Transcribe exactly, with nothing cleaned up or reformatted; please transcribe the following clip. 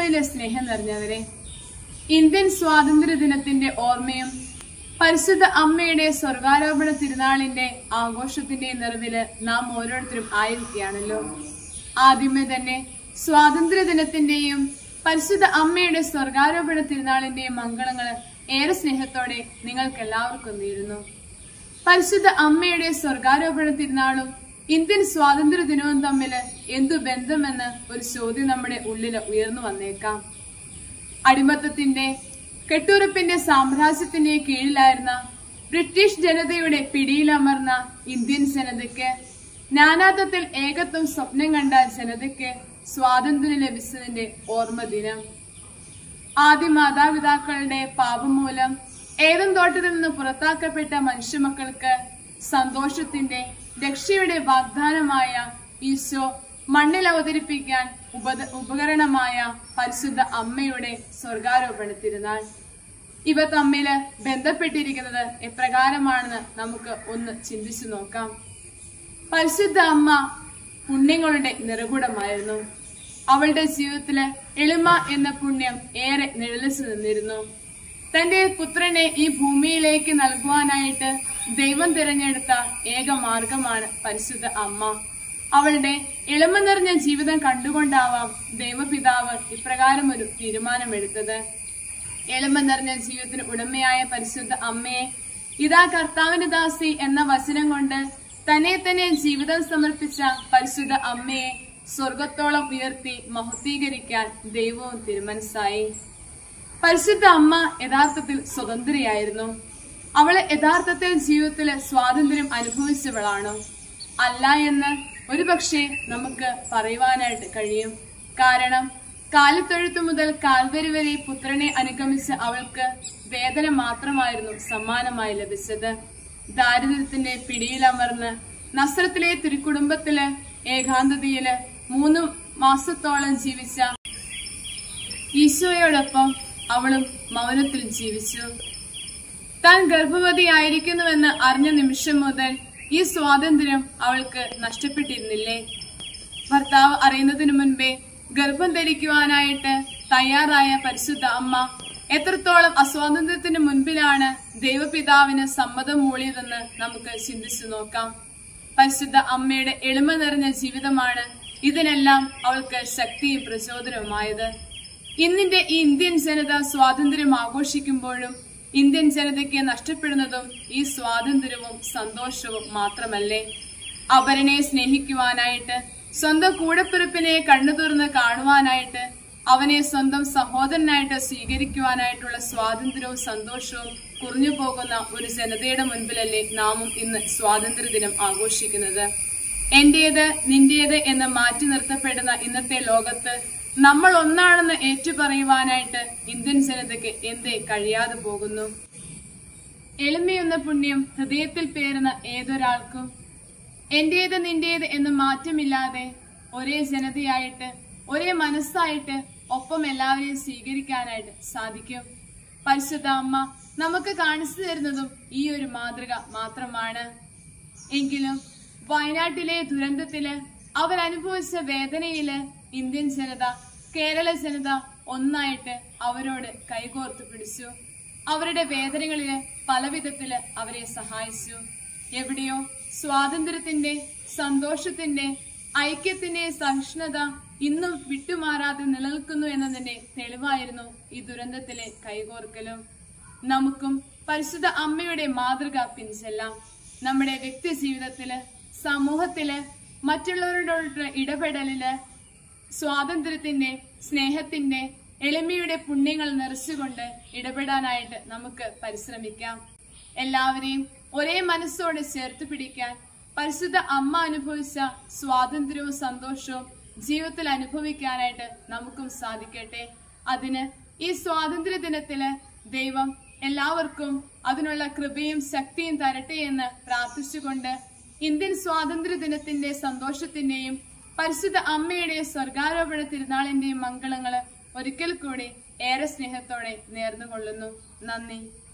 ക്രിസ്തുവിന്റെ സ്നേഹം നിറഞ്ഞവരെ, ഇന്ത്യൻ സ്വാതന്ത്ര്യ ദിനത്തിന്റെ ഓർമ്മയും പരിശുദ്ധ അമ്മയുടെ സ്വർഗാരോപണ തിരുനാളിന്റെ ആഘോഷത്തിന്റെ നിറവില് നാം ഓരോരുത്തരും ആയിരിക്കുകയാണല്ലോ. ആദ്യമേ തന്നെ സ്വാതന്ത്ര്യ ദിനത്തിന്റെയും പരിശുദ്ധ അമ്മയുടെ സ്വർഗാരോപണ തിരുനാളിന്റെയും മംഗളങ്ങള് ഏറെ സ്നേഹത്തോടെ നിങ്ങൾക്ക് എല്ലാവർക്കും നേരുന്നു. പരിശുദ്ധ അമ്മയുടെ സ്വർഗാരോപണ തിരുനാളും ഇന്ത്യൻ സ്വാതന്ത്ര്യ ദിനവും തമ്മില് എന്തു ബന്ധമെന്ന് ഒരു ചോദ്യം നമ്മുടെ ഉള്ളില് ഉയർന്നു വന്നേക്കാം. അടിമത്തത്തിന്റെ കെട്ടുറപ്പിന്റെ സാമ്രാജ്യത്തിന്റെ കീഴിലായിരുന്ന ബ്രിട്ടീഷ് ജനതയുടെ പിടിയിലമർന്ന ഇന്ത്യൻ ജനതയ്ക്ക്, നാനാത്വത്തിൽ ഏകത്വം സ്വപ്നം കണ്ട ജനതയ്ക്ക് സ്വാതന്ത്ര്യം ലഭിച്ചതിന്റെ ഓർമ്മ ദിനം. ആദ്യ മാതാപിതാക്കളുടെ പാപം മൂലം ഏദൻ തോട്ടത്തിൽ നിന്ന് പുറത്താക്കപ്പെട്ട മനുഷ്യമക്കൾക്ക് സന്തോഷത്തിന്റെ രക്ഷയുടെ വാഗ്ദാനമായ ഈശോ മണ്ണിൽ അവതരിപ്പിക്കാൻ ഉപ ഉപകരണമായ പരിശുദ്ധ അമ്മയുടെ സ്വർഗാരോപണ തിരുനാൾ. ഇവ തമ്മില് ബന്ധപ്പെട്ടിരിക്കുന്നത് എപ്രകാരമാണെന്ന് നമുക്ക് ഒന്ന് ചിന്തിച്ചു നോക്കാം. പരിശുദ്ധ അമ്മ പുണ്യങ്ങളുടെ നിറകുടമായിരുന്നു. അവളുടെ ജീവിതത്തില് എളിമ എന്ന പുണ്യം ഏറെ നിഴലിച്ചു നിന്നിരുന്നു. തന്റെ പുത്രനെ ഈ ഭൂമിയിലേക്ക് നൽകുവാനായിട്ട് ദൈവം തിരഞ്ഞെടുത്ത ഏക മാർഗമാണ് പരിശുദ്ധ അമ്മ. അവളുടെ എളിമ നിറഞ്ഞ ജീവിതം കണ്ടുകൊണ്ടാവാം ദൈവപിതാവ് ഇപ്രകാരം ഒരു തീരുമാനമെടുത്തത്. എളിമ നിറഞ്ഞ ജീവിതത്തിന് ഉടമയായ പരിശുദ്ധ അമ്മയെ ഇതാ കർത്താവിന്റെ ദാസി എന്ന വചനം കൊണ്ട് തന്നെ തന്നെ ജീവിതം സമർപ്പിച്ച പരിശുദ്ധ അമ്മയെ സ്വർഗത്തോളം ഉയർത്തി മഹത്വീകരിക്കാൻ ദൈവവും തിരുമനസ്സായി. പരിശുദ്ധ അമ്മ യഥാർത്ഥത്തിൽ സ്വതന്ത്രയായിരുന്നു. അവള് യഥാർത്ഥത്തിൽ ജീവിതത്തില് സ്വാതന്ത്ര്യം അനുഭവിച്ചവളാണോ? അല്ല എന്ന് ഒരുപക്ഷെ നമുക്ക് പറയുവാനായിട്ട് കഴിയും. കാരണം കാലിത്തൊഴുത്തു മുതൽ കാൽവരി വരെ പുത്രനെ അനുഗമിച്ച അവൾക്ക് വേദന മാത്രമായിരുന്നു സമ്മാനമായി ലഭിച്ചത്. ദാരിദ്ര്യത്തിന്റെ പിടിയിലമർന്ന് നസ്രത്തിലെ തിരുക്കുടുംബത്തില് ഏകാന്തതയില് മൂന്ന് മാസത്തോളം ജീവിച്ച ഈശോയോടൊപ്പം അവളും മൗനത്തിൽ ജീവിച്ചു. താൻ ഗർഭവതിയായിരിക്കുന്നുവെന്ന് അറിഞ്ഞ നിമിഷം മുതൽ ഈ സ്വാതന്ത്ര്യം അവൾക്ക് നഷ്ടപ്പെട്ടിരുന്നില്ലേ? ഭർത്താവ് അറിയുന്നതിനു മുൻപേ ഗർഭം ധരിക്കുവാനായിട്ട് തയ്യാറായ പരിശുദ്ധ അമ്മ എത്രത്തോളം അസ്വാതന്ത്ര്യത്തിന് മുൻപിലാണ് ദൈവപിതാവിന് സമ്മതം മൂളിയതെന്ന് നമുക്ക് ചിന്തിച്ചു നോക്കാം. പരിശുദ്ധ അമ്മയുടെ എളിമ നിറഞ്ഞ ജീവിതമാണ് ഇതിനെല്ലാം അവൾക്ക് ശക്തിയും പ്രചോദനവുമായത്. ഇന്നിന്റെ ഈ ഇന്ത്യൻ ജനത സ്വാതന്ത്ര്യം ആഘോഷിക്കുമ്പോഴും ഇന്ത്യൻ ജനതയ്ക്ക് നഷ്ടപ്പെടുന്നതും ഈ സ്വാതന്ത്ര്യവും സന്തോഷവും മാത്രമല്ലേ? അവരനെ സ്നേഹിക്കുവാനായിട്ട്, സ്വന്തം കൂടപ്പിറപ്പിനെ കണ്ണു തുറന്ന് കാണുവാനായിട്ട്, അവനെ സ്വന്തം സഹോദരനായിട്ട് സ്വീകരിക്കുവാനായിട്ടുള്ള സ്വാതന്ത്ര്യവും സന്തോഷവും കുറഞ്ഞു പോകുന്ന ഒരു ജനതയുടെ മുൻപിലല്ലേ നാമും ഇന്ന് സ്വാതന്ത്ര്യ ദിനം ആഘോഷിക്കുന്നത്? എന്റേത് നിന്റേത് എന്ന് മാറ്റി നിർത്തപ്പെടുന്ന ഇന്നത്തെ ലോകത്ത് നമ്മൾ ഒന്നാണെന്ന് ഏറ്റുപറയുവാനായിട്ട് ഇന്ത്യൻ ജനതയ്ക്ക് എന്തേ കഴിയാതെ പോകുന്നു? എളിമയെന്ന പുണ്യം ഹൃദയത്തിൽ പേരുന്ന ഏതൊരാൾക്കും എന്റേത് നിന്റേത് എന്ന് മാറ്റമില്ലാതെ ഒരേ ജനതയായിട്ട്, ഒരേ മനസ്സായിട്ട് ഒപ്പം എല്ലാവരെയും സ്വീകരിക്കാനായിട്ട് സാധിക്കും. പരിശുദ്ധ അമ്മ നമുക്ക് കാണിച്ചു തരുന്നതും ഈ ഒരു മാതൃക മാത്രമാണ്. എങ്കിലും വയനാട്ടിലെ ദുരന്തത്തില് അവരനുഭവിച്ച വേദനയില് ഇന്ത്യൻ ജനത, കേരള ജനത ഒന്നായിട്ട് അവരോട് കൈകോർത്ത് പിടിച്ചു. അവരുടെ വേദനകളില് പല വിധത്തില് അവരെ സഹായിച്ചു. എവിടെയോ സ്വാതന്ത്ര്യത്തിന്റെ, സന്തോഷത്തിന്റെ, ഐക്യത്തിന്റെ സഹിഷ്ണുത ഇന്നും വിട്ടുമാറാതെ നിലനിൽക്കുന്നു എന്നതിന്റെ തെളിവായിരുന്നു ഈ ദുരന്തത്തിലെ കൈകോർക്കലും. നമുക്കും പരിശുദ്ധ അമ്മയുടെ മാതൃക പിൻചെല്ലാം. നമ്മുടെ വ്യക്തി ജീവിതത്തില്, സമൂഹത്തില്, മറ്റുള്ളവരോടുള്ള ഇടപെടലില് സ്വാതന്ത്ര്യത്തിന്റെ, സ്നേഹത്തിന്റെ, എളിമയുടെ പുണ്യങ്ങൾ നിറച്ചുകൊണ്ട് ഇടപെടാനായിട്ട് നമുക്ക് പരിശ്രമിക്കാം. എല്ലാവരെയും ഒരേ മനസ്സോടെ ചേർത്ത് പിടിക്കാൻ പരിശുദ്ധ അമ്മ അനുഭവിച്ച സ്വാതന്ത്ര്യവും സന്തോഷവും ജീവിതത്തിൽ അനുഭവിക്കാനായിട്ട് നമുക്കും സാധിക്കട്ടെ. അതിന് ഈ സ്വാതന്ത്ര്യ ദിനത്തില് ദൈവം എല്ലാവർക്കും അതിനുള്ള കൃപയും ശക്തിയും തരട്ടെ എന്ന് പ്രാർത്ഥിച്ചുകൊണ്ട് ഇന്ത്യൻ സ്വാതന്ത്ര്യ ദിനത്തിന്റെ സന്തോഷത്തിന്റെയും പരിശുദ്ധ അമ്മയുടെ സ്വർഗാരോപണ തിരുനാളിന്റെയും മംഗളങ്ങള് ഒരിക്കൽ കൂടി ഏറെ സ്നേഹത്തോടെ നേർന്നുകൊള്ളുന്നു. നന്ദി.